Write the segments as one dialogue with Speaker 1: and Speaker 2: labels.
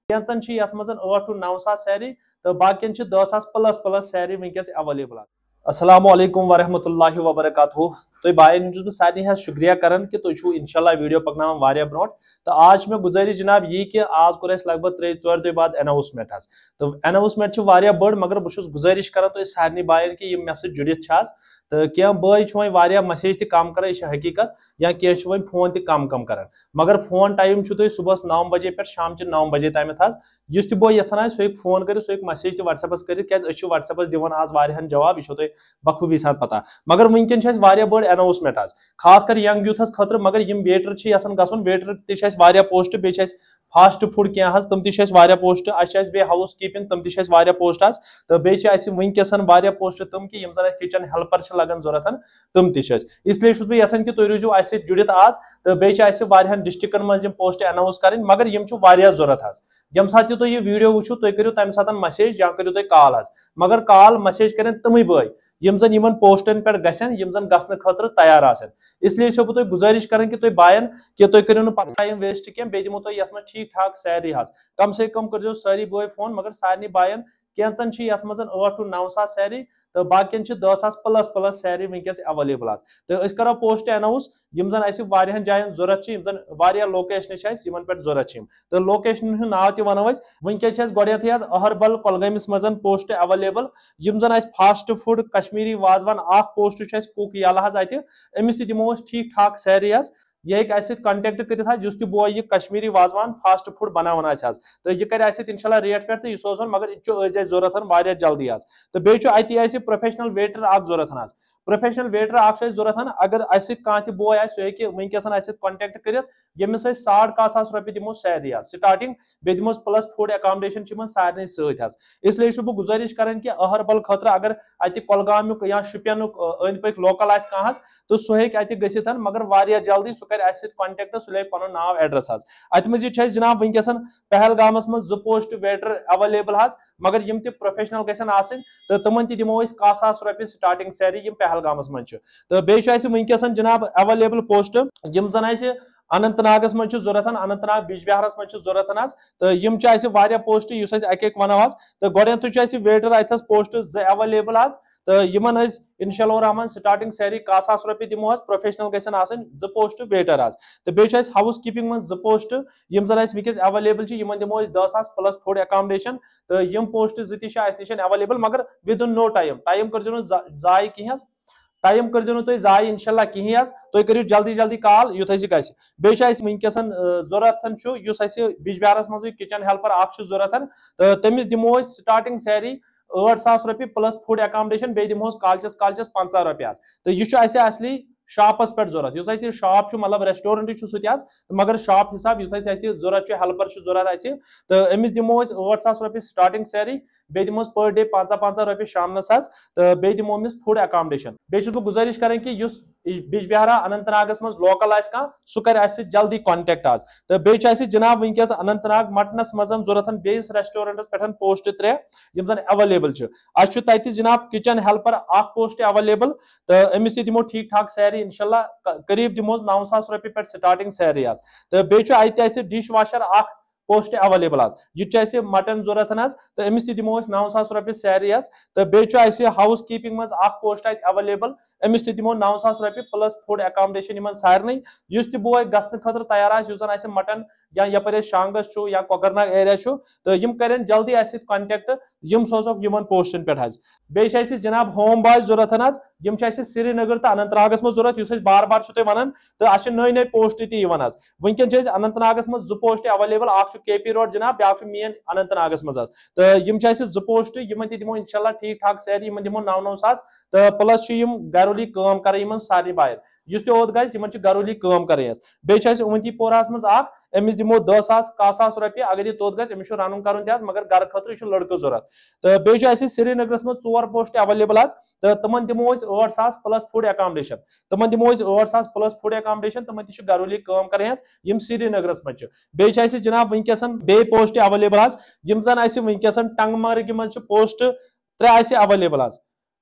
Speaker 1: کینژن چھ یتھ مزن 8 to 9 ساس سیلری تو باقین چھ 10 ساس پلس سیلری ونکس اویلیبل. السلام علیکم ورحمۃ اللہ وبرکاتہ. تھی بائن بہ سارے ہز شکریہ کران کہ تھی چھو انشاءاللہ ویڈیو پکنان واریاہ برونٹ. تو آج میں گزارش جناب یہ کہ آج کور اس لگ بھگ 3-4 دہ بعد اناؤنسمنٹ حس. تو اناؤنسمنٹ چھ واریاہ بڑ مگر بہ گزارش کران تھی سارے بائن کہ یہ مے سۭتۍ جڑت چھ تو کی بھائی وی واریاہ میسیج تہ کم کران یہ حقیقت یا کی وی فون تہ کم کران مگر فون ٹائم تھی صبح 9 بجے پہ شام 9 بجے تام اس تہ بوے یسان سہ فون کر سہ میسیج تہ واٹس ایپس کر کی واٹس ایپس دِوان آز واریاہن جواب یہ تھی بخوبی سان پتہ. مگر ونکن واریاہ بڑ اناؤنسمنٹ خاص کر ینگ یوتھس خاطر مگر یم ویٹر یسان گھن ویٹر تہ واریاہ پوسٹ بیٚیہِ چھِ فاسٹ فوڈ کی تم تہ واریاہ پوسٹ بیٚیہِ ہاؤس کیپنگ تم تہ واریاہ پوسٹ تو بیٚیہِ ونکسن واریاہ پوسٹ تم کہ یم زن کچن ہیلپر لگان ضرورت تم تہ اس لیے چھس بہ یژھان کہ تُہۍ روٗزِو اسہِ سۭتۍ جُڑِتھ آز تو بیٚیہِ واریاہن ڈسٹرکن منٛز یم پوسٹ اناؤنس کرٕنۍ مگر یم چھِ واریاہ ضرورت یم سات تہِ تُہۍ یہ ویڈیو وٕچھِو تُہۍ کٔرِو تمہِ ساتہٕ میسیج یا کٔرِو تُہۍ کال مگر کال میسیج کرن تمے بٲے یم زن یمن پوسٹن پہ گژھن یم زن گژھنہٕ خٲطرٕ تیار آسن. اس لیے چھُسو بہٕ تۄہہِ گزارش کران کہ تُہۍ بایَن کہ تُہۍ کٔرِو نہٕ پتہٕ ٹایم ویسٹ کینٛہہ بیٚیہِ دِمو تۄہہِ یتھ منٛز ٹھیٖک ٹھاک سیلری کم سے کم کٔرزیٚو سٲری بٲے فون مگر سارنٕے بایَن کینژن چھ یتھ منٛز 8 to 9 ساس سیلری تو باقین 10 ساس پلس سیلری ونکس اویلیبل تو اس کرو پوسٹ اناؤنس یم زن اس واریاہن جاین ضرورت یم زن واریاہ لوکیشن یمن پہ ضرورت تو لوکیشن ہند ناو تہ ونو ونکس گۄڈنیتھٕے اہربل کۄلگٲمِس منٛز پوسٹ اویلیبل یم زن فاسٹ فوڈ کشمیری وازوان اکھ پوسٹ کُک یلہٕ اتہ امس تہ دمو ٹھیک ٹھاک سیلری یہ ہیٚکہِ اسہِ سۭتۍ کنٹیکٹ کٔرِتھ یُس تہِ بوے یہ کشمیری وازوان فاسٹ فوڈ بناوان تو یہ کرِ اسہِ سۭتۍ انشاءاللہ ریٹ ویٹ تو یہ سوزون مگر یہ ٲسۍ ضرورت واریاہ جلدی تو بیٚیہِ چھُ اتہِ اسہِ پروفیشنل ویٹر اکھ ضرورت پروفیشنل ویٹر اکھ ضرورت اگر اسہِ سۭتۍ کانٛہہ تہِ بوے سُہ ہیٚکہِ ونکیٚس اسہِ سۭتۍ کنٹیکٹ کٔرِتھ ییٚمِس أسۍ 1,500 رۄپیہِ دِمو سیلری سٹارٹنگ بیٚیہِ دِموس پلس فوڈ ایکامڈیشن چھِ یِمن سارنٕے سۭتۍ اس لیے چھُس بہٕ گُزٲرِش کران کہ اہربل خٲطرٕ اگر اتہِ کۄلگامیُک یا شُپینُک أنٛدۍ پٔکۍ لوکل آسہِ کانٛہہ تو سُہ ہیٚکہِ اتہِ گٔژھِتھ مگر واریاہ جلدی سُہ کرِ اسہِ سۭتۍ کنٹیکٹ سُہ لایہِ پنُن ناو ایڈرس اتہِ مزید چھِ اسہِ جناب ونکیٚسن پہلگامس منٛز 2 پوسٹ ویٹر اویلیبل مگر یم تہِ پروفیشنل گژھن آسٕنۍ تو تمن تہِ دِمو أسۍ 1,000 رۄپیہِ سٹارٹنگ سیلری یم پہلگامس منٛز چھِ تو بیٚیہِ چھُ اسہِ ونکیٚسن جناب اویلیبل پوسٹ یم زن اسہِ اننت ناگس منٛز چھُ ضرورت اننت ناگ بجبہارس منٛز چھُ ضرورت تو یم چھِ اسہِ واریاہ پوسٹ یُس أسۍ اکہِ اکہِ ونو تو گۄڈنیٚتھٕے چھُ اسہِ ویٹر اتھس پوسٹ 2 اویلیبل تو یمن أسۍ انشاءاللہ الرحمن سٹارٹنگ سیلری 1,000 رۄپیہِ دِمو پروفیشنل گژھن آسٕنۍ 2 پوسٹ ویٹر تو بیٚیہِ چھُ اسہِ ہاؤس کیپنگ منٛز 2 پوسٹ یم زن اسہِ ونکیٚس اویلیبل چھِ یمن دِمو أسۍ 10 ساس پلس فوڈ ایکامڈیشن تو یم پوسٹ 2 تہِ چھِ اسہِ نِش اویلیبل مگر ودن نو ٹایم کٔرزیٚو نہٕ ضایہِ کِہینۍ ٹایم کٔرزیٚو نہٕ تُہۍ ضایہِ انشاءاللہ کِہینۍ تُہۍ کٔرِو جلدی کال یُتھ اسہِ گژھِ بیٚیہِ چھُ اسہِ ونکیٚسن ضرورت چھُ یُس اسہِ بجبہارس منٛزٕے کچن ہیلپر اکھ چھُ ضرورت تو تٔمِس دِمو أسۍ سٹارٹنگ سیلری 8,000 رۄپیہِ پلس فوڈ ایکامڈیشن بیٚیہِ دِمہوس کالچس 50 رۄپیہِ تو یہ چھُ اسہِ اصلی شاپس پہ ضرورت یُس اتہِ شاپ چھُ مطلب ریسٹورنٹ چھُ سُہ تہِ مگر شاپ حساب یُس اسہِ اتہِ ضرورت چھُ ہیلپر چھُ ضرورت اسہِ تو امس دِمو أسۍ 8,000 رۄپیہِ سٹارٹنگ سیلری بیٚیہِ دِموس پر ڈے 50 رۄپیہِ شامنس تو بیٚیہِ دِمو أمِس فوڈ ایکامڈیشن بیٚیہِ چھُس بہٕ گُزٲرِش کران کہ یُس بجبہارا اننت ناگس منٛز لوکل آسہِ کانٛہہ سُہ کرِ اسہِ سۭتۍ جلدی کنٹیکٹ تو بیٚیہِ چھُ اسہِ جناب ونکیٚس اننت ناگ مٹنس منٛز ضرورت بیٚیِس ریسٹورنٹس پٮ۪ٹھ پوسٹ 3 یم زن اویلیبل چھِ اسہِ چھُ تتہِ جناب کچن ہیلپر اکھ پوسٹ اویلیبل تو امس تہِ دِمو ٹھیک ٹھاک سیلری انشاءاللہ قریب دِموس 9,000 رۄپیہِ پٮ۪ٹھ سٹارٹنگ سیلری تو بیٚیہِ چھُ اتہِ اسہِ ڈش واشر اکھ پوسٹ اویلیبل یہ چھُ اسہِ مٹن ضرورت تو امس تہِ دِمو أسۍ 9,000 رۄپیہِ سیلری تو بیٚیہِ چھُ اسہِ ہاؤس کیپنگ منٛز اکھ پوسٹ اتہِ اویلیبل امس تہِ دِمو 9,000 رۄپیہِ پلس فوڈ ایکامڈیشن یمن سارنٕے یُس تہِ بوے گژھنہٕ خٲطرٕ تیار آسہِ یُس زن اسہِ مٹن یا یپٲرۍ أسۍ شانگس چھُ یا کۄکرناگ ایریا چھُ تو یم کرن جلدی اسہِ سۭتۍ کنٹیکٹ یم سوزوکھ یمن پوسٹن پٮ۪ٹھ بیٚیہِ چھِ اسہِ جناب ہوم باے ضرورت یم چھِ اسہِ سری نگر تو اننت ناگس منٛز ضرورت یُس أسۍ بار بار چھِ تۄہہِ ونان تو اسہِ چھِ نٔے پوسٹ تہِ یِوان ونکیٚن چھِ اسہِ اننت ناگس منٛز 2 پوسٹ اویلیبل اکھ چھُ کے پی روڈ جناب بیاکھ چھُ مین اننت ناگس منٛز تو یم چھِ اسہِ 2 پوسٹ یمن تہِ دِمو انشاءاللہ ٹھیک ٹھاک سیلری یمن دِمو 9 ساس تو پلس چھِ یم گرولی کٲم کران یمن سارنٕے بایَن یُس تہِ اوٚت گژھِ یمن چھِ گرولی کٲم کرٕنۍ بیٚیہِ چھِ اسہِ اونتی پوراہس منٛز اکھ امس دِمو 10 ساس 1,000 رۄپیہِ اگر یہ توٚت گژھِ امس چھُ رنُن کرُن تہِ مگر گرٕ خٲطرٕ چھُ لڑکہٕ ضرورت تو بیٚیہِ چھُ اسہِ سری نگرس منٛز 4 پوسٹ اویلیبل تو تمن دِمو أسۍ 8 ساس پلس فوڈ ایکامڈیشن تمن دِمو أسۍ 8 ساس پلس فوڈ ایکامڈیشن تمن تہِ چھِ گرولی کٲم کرٕنۍ یم سری نگرس منٛز چھِ بیٚیہِ چھِ اسہِ جناب ونکیٚسن بیٚیہِ پوسٹ اویلیبل یم زن اسہِ ونکیٚسن ٹنگ مرگہِ منٛز چھِ پوسٹ 3 اسہِ اویلیبل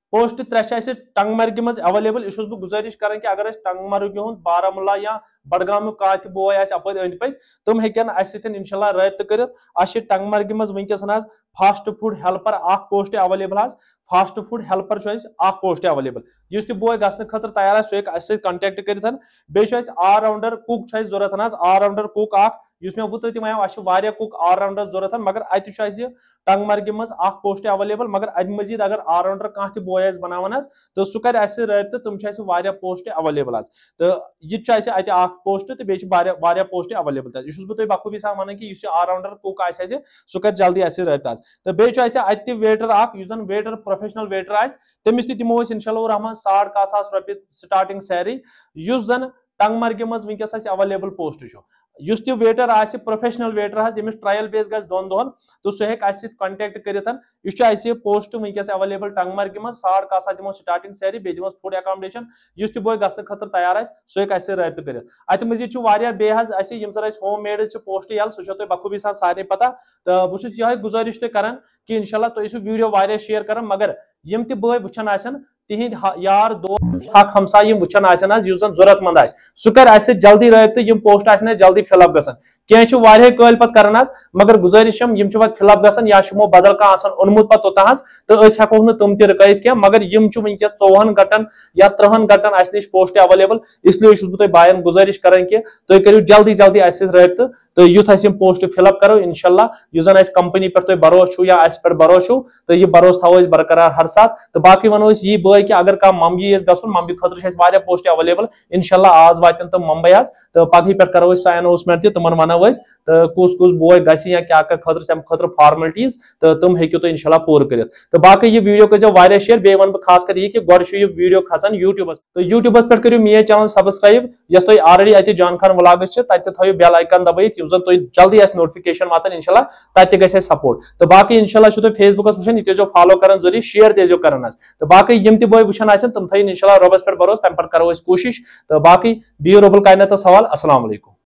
Speaker 1: پوسٹ 3 ٹنگ مرگہ مز اویلیبل یہ بہ گزارش کران کہ اگر ٹنگ مرگہ ہند بارہمولہ یا بڈگام کانہ تہ بوے اپر اند پک تم ہیکن اس سۭتۍ انشاءاللہ رابطہ کرت اس ٹنگ مرگہ مز ونکس فاسٹ فوڈ ہیلپر اخ post available fast food helper اخ پوسٹ اویلیبل اس تہ بوے گھنہ خاطر تیار سہ ہیکہ اس سۭتۍ کنٹیکٹ کرتھ بیٚیہِ چھُ آل راؤنڈر کُک چھُ ضرورت آل راؤنڈر کُک اخ اس میں وہ تہ ونیو اس واریاہ کُک آل راؤنڈر ضرورت مگر اتہ چھُ اس ٹنگ مرگہ مز اخ پوسٹ اویلیبل مگر اتہ مزید اگر آل راؤنڈر کانٛہہ تہ بوے بناوان تو سہ کر اس رابطہ تم چھ واریاہ پوسٹ اویلیبل تو یہ اتہ اخ پوسٹ تو بیٚیہِ واریاہ پوسٹ اویلیبل یہ بہ تہ بخوبی سان ونان کہ آل راؤنڈر کُک آسہِ سہ کر جلدی اس رابطہ تو بیٚیہِ چھُ اتہ ویٹر اخ یُس زن ویٹر پروفیشنل ویٹر تمس تہ دمو انشاءاللہ الرحمن 1,500 رۄپیہِ سٹارٹنگ سیلری یُس زن ٹنگ مرگہ مز ونکس اویلیبل پوسٹ یُس تہ ویٹر آسہِ پروفیشنل ویٹر یمس ٹرائل بیس گژھِ 2 دۄہن تو سہ ہیکہ اس کنٹیکٹ کرتھ یہ پوسٹ ونکس اویلیبل ٹنگ مرگہ مز 1,500 دمو سٹارٹنگ سیلری بیٚیہِ دموس فوڈ اکامڈیشن اس تہ بوے گژھنہٕ خاطر تیار سہ ہیکہ اس رابطہ کرتھ اتہ مزید واریاہ بیٚیہِ یم زن ہوم میڈ پوسٹ یل سہ تہ بخوبی سان سارے پتہ تو بہٕ یہ گزارش تہ کران کہ انشاءاللہ تُہۍ ٲسِو ویڈیو واریاہ شیئر کران مگر یم تہ بٲے وٕچھان آسن تہند یار دوست حق ہمسا یم وچھان آسن یُس زن ضرورت مند سہ کر اس جلدی رابطہ یم پوسٹ آسن جلدی فل اپ گژھان کینٛہہ چھِ واریاہ کٲلۍ پتہٕ کران مگر گزارش یم چھِ پتہٕ فل اپ گژھان یا چھُ بدل کانٛہہ آسان اوٚنمُت پتہٕ توٚتاں تہٕ أسۍ ہیٚکوکھ نہٕ تِم تہِ رُکٲیِتھ کینٛہہ مگر یم چھِ ونکیٚس 24 گھنٹن یا 30 گھنٹن اسہِ نِش پوسٹ اویلیبل اس لیے چھُس بہٕ تۄہہِ بایَن گزارش کران کہ تُہۍ کٔرِو جلدی جلدی اسہِ سۭتۍ رابطہ تہٕ یُتھ أسۍ یم پوسٹ فل اپ کرو انشاءاللہ یُس زن اسہِ کمپنی پٮ۪ٹھ تۄہہِ بروسہٕ چھُو یا اسہِ پٮ۪ٹھ بروسہٕ چھُو تہٕ یہِ بروسہٕ تھاوو أسۍ برقرار ہر ساتہٕ تہٕ باقٕے ونو أسۍ یی بٲے کہ اگر کانٛہہ ممبئی آسہِ گژھُن ممبئی خٲطرٕ چھِ اسہِ واریاہ پوسٹ اویلیبل انشاءاللہ آز واتن تِم ممبئی تہٕ پگہٕے پٮ۪ٹھ کرو أسۍ سۄ ایناؤنسمنٹ تہِ تِمن ونو أسۍ تہٕ کُس کُس بوے گژھِ یا کیاہ کیاہ خٲطرٕ تمہِ خٲطرٕ فارملٹیٖز تہٕ تِم ہیٚکِو تُہۍ انشاءاللہ پوٗرٕ کٔرِتھ تہٕ باقٕے یہِ ویٖڈیو کٔرۍزیو واریاہ شیر بیٚیہِ ونہٕ بہٕ خاص کر یہِ کہ گۄڈٕ چھُ یہِ ویٖڈیو کھسان یوٗٹیوٗبس تہٕ یوٗٹیوٗبس پٮ۪ٹھ کٔرِو میٲنۍ چینل سبسکرایب یۄس تۄہہِ آلریڈی اتہِ جان خان ولاگٕس چھِ تتہِ تہِ تھٲیِو بیل آیکن دبٲیِتھ یُس زن تۄہہِ جلدی آسہِ نوٹفکیشن واتان انشاءاللہ تتہِ تہِ گژھِ اسہِ سپورٹ تہٕ باقٕے انشاءاللہ چھُو تُہۍ فیس بُکس وٕچھان یہِ تہِ ٲسۍزیو فالو کران ضروٗری شیر تہِ ٲسۍزیو کران تہٕ باقٕے یم تہِ بٲے وٕچھان آسن تِم تھٲیِن انشاءاللہ رۄبس پٮ۪ٹھ بروسہٕ تمہِ پتہٕ کرو أسۍ کوٗشش تہٕ باقٕے بِہِو رۄبُل کایناتس حوالہٕ السلام علیکم